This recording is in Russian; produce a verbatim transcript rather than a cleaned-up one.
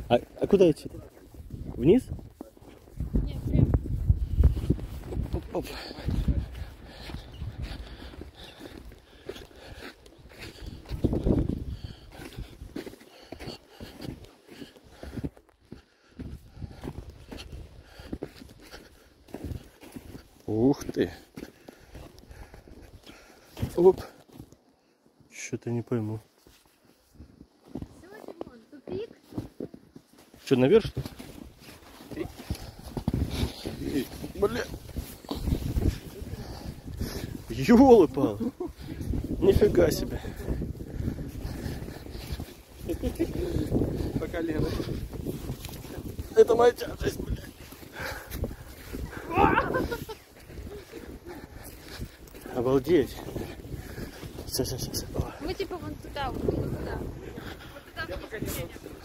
А, а куда идти? Вниз? Нет, прям. Оп. Ух ты. Оп. Что-то не пойму. Все, Димон, тупик. Что, наверх, что ли? Бля. Ёлы-палы. Нифига себе. По колено. Это моя тяжесть, блядь. Обалдеть. Сейчас, сейчас, сейчас. Мы типа вон туда, вот туда. Вот туда. Я пока не могу.